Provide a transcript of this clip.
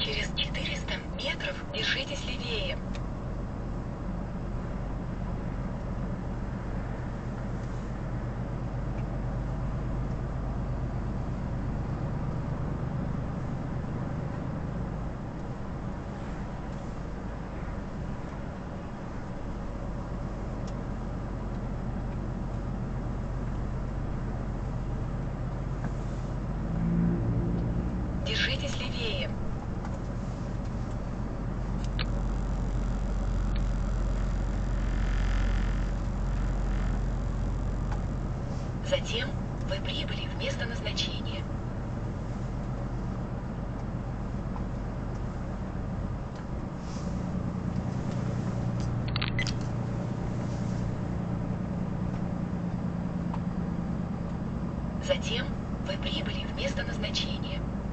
Через 400 метров держитесь левее. Держитесь левее. Затем вы прибыли в место назначения. Затем вы прибыли в место назначения.